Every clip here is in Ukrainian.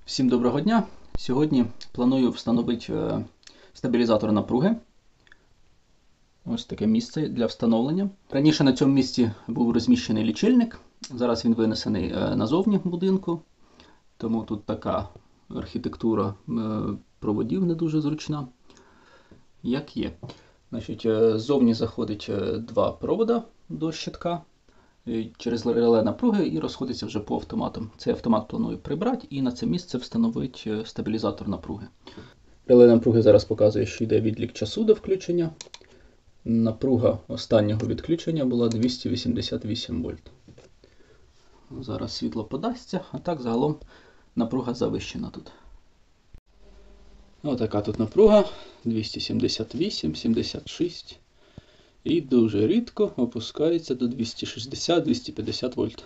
Всім доброго дня! Сьогодні планую встановити стабілізатор напруги. Ось таке місце для встановлення. Раніше на цьому місці був розміщений лічильник. Зараз він винесений назовні будинку. Тому тут така архітектура проводів не дуже зручна. Як є. Значить, ззовні заходить два провода до щитка через реле напруги і розходиться вже по автоматам. Цей автомат планую прибрати і на це місце встановити стабілізатор напруги. Реле напруги зараз показує, що йде відлік часу до включення. Напруга останнього відключення була 288 вольт. Зараз світло подасться, а так загалом напруга завищена тут. Отака тут напруга 278, 76. І дуже рідко опускається до 260-250 вольт.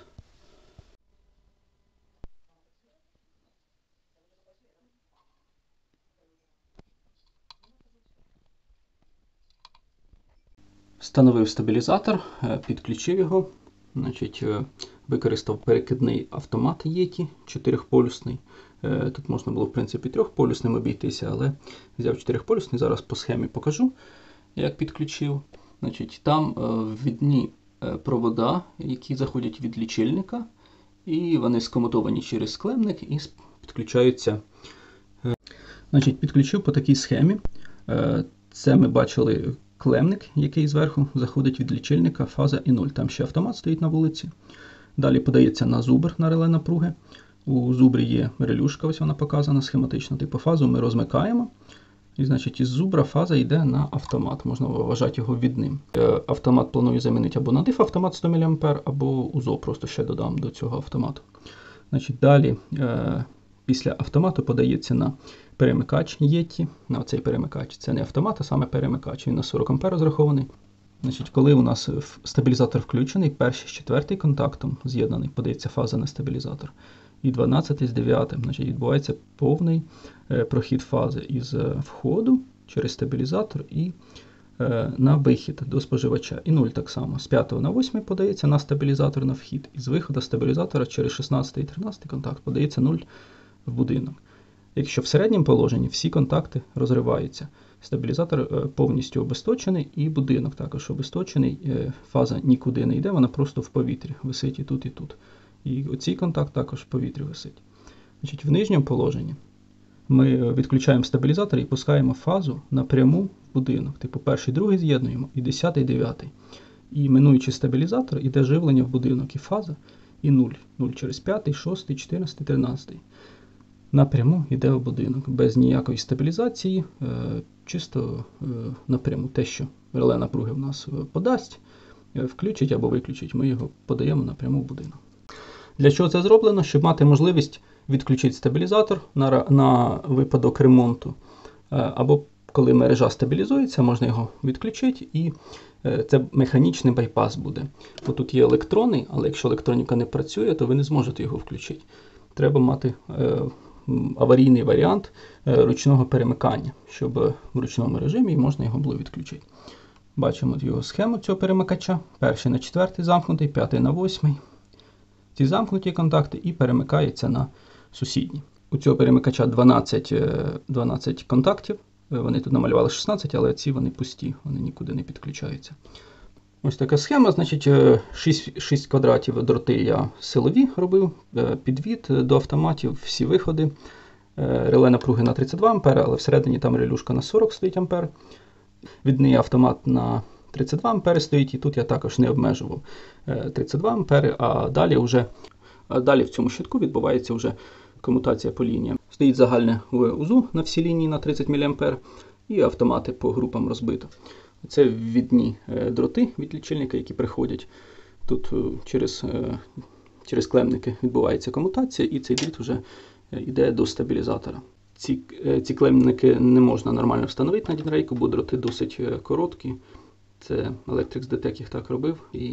Встановив стабілізатор, підключив його. Значить, використав перекидний автомат Yeti 4-полюсний. Тут можна було, в принципі, 3-полюсним обійтися, але взяв 4-полюсний. Зараз по схемі покажу, як підключив. Значить, там відні провода, які заходять від лічильника, і вони скомутовані через клемник і підключаються. Значить, підключив по такій схемі. Це ми бачили клемник, який зверху заходить від лічильника, фаза і 0. Там ще автомат стоїть на вулиці. Далі подається на зубр на реле напруги. У зубрі є релюшка, ось вона показана схематично. Типу фазу ми розмикаємо. І, значить, із зубра фаза йде на автомат. Можна вважати його відним. Автомат планую замінити або на диф-автомат 100 мА, або УЗО просто ще додам до цього автомату. Значить, далі після автомату подається на перемикач Yeti. На цей перемикач. Це не автомат, а саме перемикач. Він на 40 А розрахований. Значить, коли у нас стабілізатор включений, перший з четвертий контактом з'єднаний, подається фаза на стабілізатор. І 12 з 9. Значить, відбувається повний прохід фази із входу через стабілізатор і на вихід до споживача. І 0 так само. З 5 на 8 подається на стабілізатор на вхід. І з виходу стабілізатора через 16 і 13 контакт подається 0 в будинок. Якщо в середньому положенні всі контакти розриваються. Стабілізатор повністю обесточений і будинок також обесточений. Фаза нікуди не йде, вона просто в повітрі висить і тут, і тут. І оцей контакт також в повітрі висить. Значить, в нижньому положенні ми відключаємо стабілізатор і пускаємо фазу напряму в будинок. Типу перший, другий з'єднуємо і 10-й, 9-й. І минуючи стабілізатор, іде живлення в будинок і фаза, і 0. 0 через 5, 6, 14, 13. Напряму йде в будинок. Без ніякої стабілізації, чисто напряму. Те, що реле напруги в нас подасть, включить або виключить, ми його подаємо напряму в будинок. Для чого це зроблено? Щоб мати можливість відключити стабілізатор на випадок ремонту. Або коли мережа стабілізується, можна його відключити і це механічний байпас буде. Бо тут є електрони, але якщо електроніка не працює, то ви не зможете його включити. Треба мати аварійний варіант ручного перемикання, щоб в ручному режимі можна його було відключити. Бачимо його схему цього перемикача. Перший на 4 замкнутий, 5 на 8. Ці замкнуті контакти і перемикається на сусідні. У цього перемикача 12 контактів. Вони тут намалювали 16, але ці вони пусті, вони нікуди не підключаються. Ось така схема, значить 6 квадратів дроти я силові робив, підвід до автоматів, всі виходи. Реле напруги на 32 А, але всередині там релюшка на 40 стоїть ампер. Відний автомат на 32 ампери стоїть, і тут я також не обмежував 32 ампери, а далі в цьому щитку відбувається вже комутація по лініям. Стоїть загальне УЗУ на всі лінії на 30 мА і автомати по групам розбито. Це відні дроти від лічильника, які приходять. Тут через клемники відбувається комутація, і цей дріт вже йде до стабілізатора. Ці клемники не можна нормально встановити на дінрейку, бо дроти досить короткі. Це Electrics Detect їх так робив. І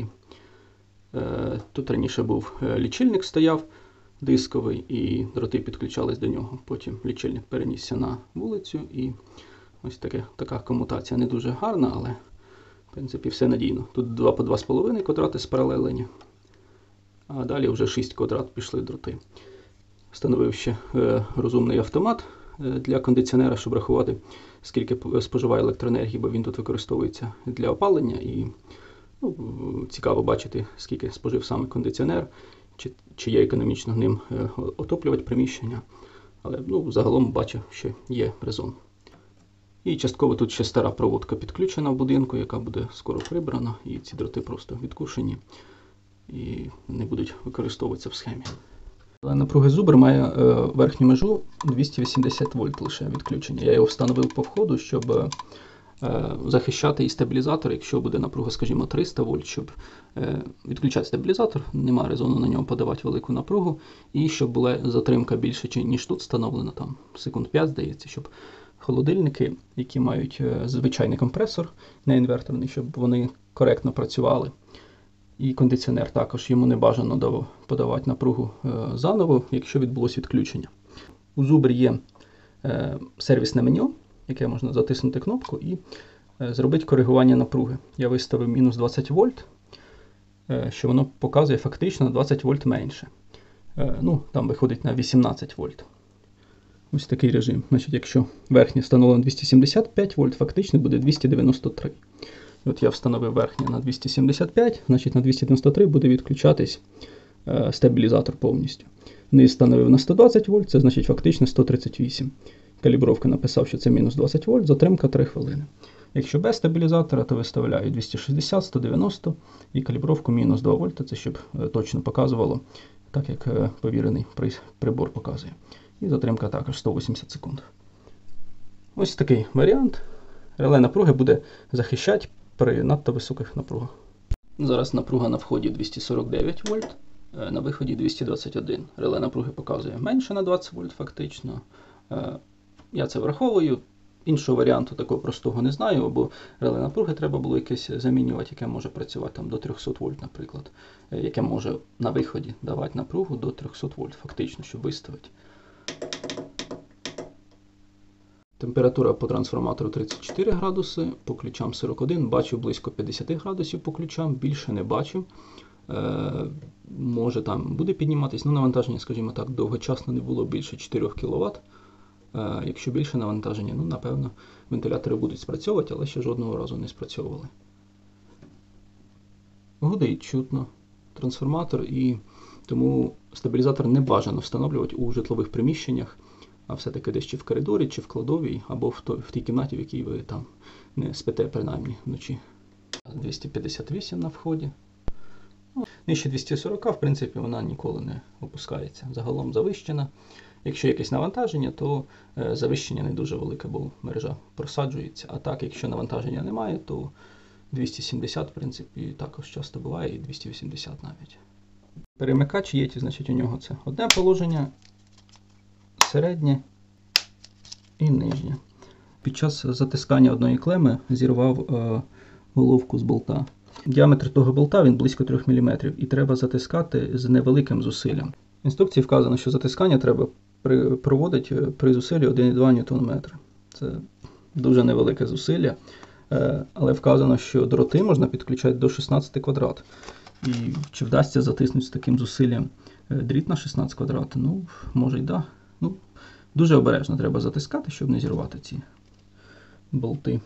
тут раніше був лічильник стояв дисковий, і дроти підключались до нього. Потім лічильник перенісся на вулицю, і ось така комутація не дуже гарна, але в принципі все надійно. Тут 2 по 2,5 квадрати спаралелені, а далі вже 6 квадрат пішли дроти. Встановив ще розумний автомат для кондиціонера, щоб рахувати, скільки споживає електроенергії, бо він тут використовується для опалення. І цікаво бачити, скільки спожив саме кондиціонер, чи є економічно ним отоплювати приміщення. Але загалом бачу, що є резон. І частково тут ще стара проводка підключена в будинку, яка буде скоро прибрана, і ці дроти просто відкушені і не будуть використовуватися в схемі. Напруги зубр має верхню межу 280 вольт лише відключення. Я його встановив по входу, щоб захищати і стабілізатор, якщо буде напруга, скажімо, 300 вольт, щоб відключати стабілізатор, немає резону на ньому подавати велику напругу, і щоб була затримка більше, ніж тут встановлено, там секунд 5, здається, щоб холодильники, які мають звичайний компресор, не інверторний, щоб вони коректно працювали. І кондиціонер також, йому не бажано подавати напругу заново, якщо відбулося відключення. У зубр є сервісне меню, яке можна затиснути кнопку і зробити коригування напруги. Я виставив мінус 20 вольт, що воно показує фактично на 20 вольт менше. Там виходить на 18 вольт. Ось такий режим. Значить, якщо верхнє встановлено 275 вольт, фактично буде 293. От я встановив верхнє на 275, значить на 293 буде відключатись стабілізатор повністю. Низ встановив на 120 вольт, це значить фактично 138. Калібровка написав, що це мінус 20 вольт, затримка 3 хвилини. Якщо без стабілізатора, то виставляю 260, 190 і калібровку мінус 2 вольта, це щоб точно показувало, так як повірений прибор показує. І затримка також 180 секунд. Ось такий варіант. Реле напруги буде захищати при надто високих напругах. Зараз напруга на вході 249 вольт, на виході 221. Реле напруги показує менше на 20 вольт фактично. Я це враховую. Іншого варіанту такого простого не знаю, бо реле напруги треба було якесь замінювати, яке може працювати там до 300 вольт, наприклад. Яке може на виході давати напругу до 300 вольт фактично, щоб виставити. Температура по трансформатору 34 градуси, по ключам 41, бачу близько 50 градусів по ключам, більше не бачу. Може там буде підніматись, навантаження, скажімо так, довгочасно не було більше 4 кВт. Якщо більше навантаження, напевно, вентилятори будуть спрацьовувати, але ще жодного разу не спрацьовували. Гудить чутно трансформатор, і тому стабілізатор не бажано встановлювати у житлових приміщеннях, а все-таки десь чи в коридорі, чи в кладовій, або в тій кімнаті, в якій ви там не спите, принаймні, вночі. 258 на вході. Нижче 240, в принципі, вона ніколи не опускається. Загалом завищена. Якщо якесь навантаження, то завищення не дуже велике, бо мережа просаджується. А так, якщо навантаження немає, то 270, в принципі, також часто буває, і 280 навіть. Перемикач єті, значить, у нього це одне положення, середнє і нижнє. Під час затискання одної клеми зірвав головку з болта. Діаметр того болта він близько 3 мм, і треба затискати з невеликим зусиллям. В інструкції вказано, що затискання треба проводити при зусиллі 1,2 Нм. Це дуже невелике зусилля, але вказано, що дроти можна підключати до 16 квадрат. І чи вдасться затиснути з таким зусиллям дріт на 16 квадрат? Може й да. Дуже обережно треба затискати, щоб не зірвати ці болти.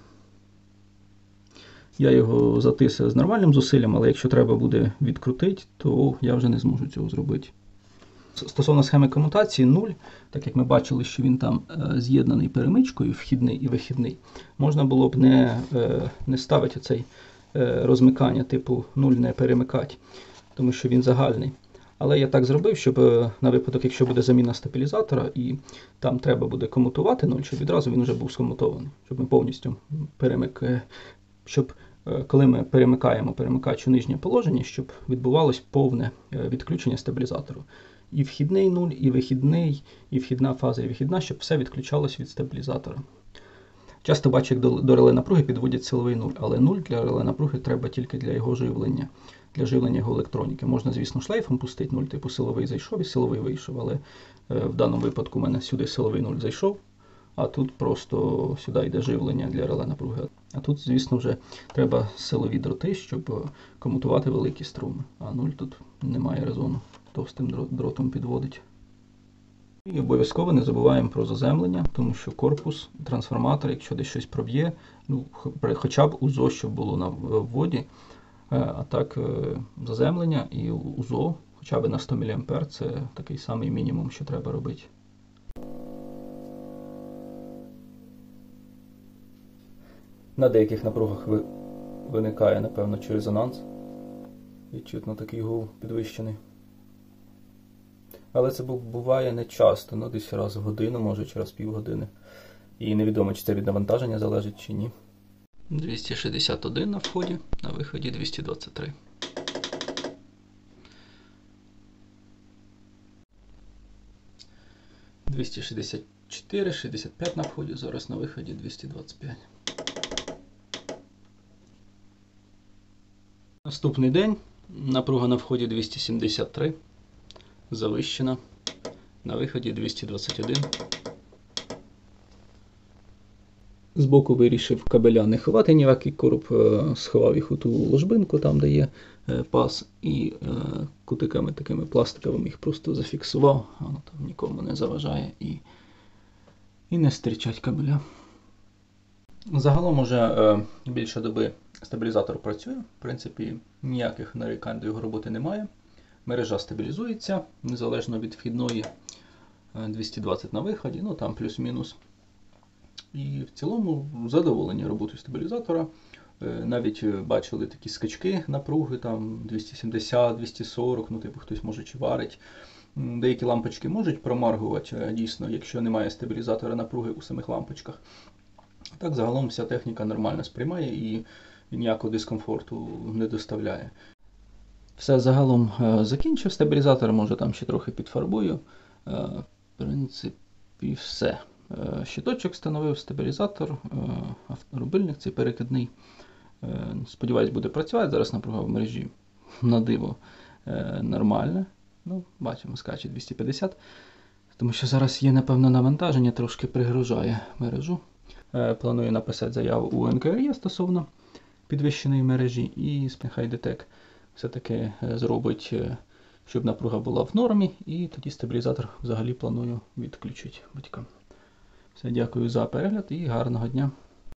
Я його затисив з нормальним зусиллям, але якщо треба буде відкрутити, то я вже не зможу цього зробити. Стосовно схеми комутації 0, так як ми бачили, що він там з'єднаний перемичкою, вхідний і вихідний, можна було б не ставити оцей розмикання типу 0 не перемикати, тому що він загальний. Але я так зробив, щоб на випадок, якщо буде заміна стабілізатора і там треба буде комутувати 0, щоб відразу він вже був скомутований, щоб ми повністю щоб коли ми перемикаємо перемикач у нижнє положення, щоб відбувалось повне відключення стабілізатору. І вхідний 0, і вихідний, і вхідна фаза, і вихідна, щоб все відключалось від стабілізатора. Часто бачу, як до реле напруги підводять силовий 0, але 0 для реле напруги треба тільки для його живлення, для живлення його електроніки. Можна, звісно, шлейфом пустити 0, типу силовий зайшов і силовий вийшов, але в даному випадку у мене сюди силовий 0 зайшов, а тут просто сюди йде живлення для реле напруги. А тут, звісно, вже треба силові дроти, щоб комутувати великі струми. А 0 тут немає резону товстим дротом підводить. І обов'язково не забуваємо про заземлення, тому що корпус, трансформатор, якщо десь щось проб'є, ну, хоча б УЗО, щоб було на вводі, а так заземлення і УЗО хоча б на 100 мА це такий самий мінімум, що треба робити. На деяких напругах виникає, напевно, чи резонанс. І чутно такий гул підвищений. Але це буває не часто, ну десь раз в годину, може через півгодини. І невідомо, чи це від навантаження залежить, чи ні. 261 на вході, на виході 223. «264, 65 на вході, зараз на виході 225. Наступний день. Напруга на вході 273. Завищена. На виході 221. Збоку вирішив кабеля не ховати ніякий короб, сховав їх у ту ложбинку, там де є паз, і кутиками такими пластиковими їх просто зафіксував, воно там нікому не заважає і не стрічать кабеля. Загалом уже більше доби стабілізатор працює, в принципі ніяких нарікань до його роботи немає. Мережа стабілізується, незалежно від вхідної, 220 на виході, ну там плюс-мінус. І в цілому задоволені роботою стабілізатора. Навіть бачили такі скачки напруги, там 270, 240, ну типу хтось може чи варить. Деякі лампочки можуть промаргувати, дійсно, якщо немає стабілізатора напруги у самих лампочках. Так, загалом вся техніка нормально сприймає і ніякого дискомфорту не доставляє. Все, загалом закінчив стабілізатор, може там ще трохи підфарбую. В принципі, все. Щиточок встановив, стабілізатор, рубильник цей перекидний. Сподіваюсь, буде працювати. Зараз напруга в мережі на диво нормальна. Ну, бачимо, скаче 250. Тому що зараз є, напевно, навантаження, трошки пригружає мережу. Планую написати заяву у НКРЕ стосовно підвищеної мережі, і нехай ДТЕК все-таки зробить, щоб напруга була в нормі, і тоді стабілізатор взагалі планую відключити батькам. Все, дякую за перегляд і гарного дня.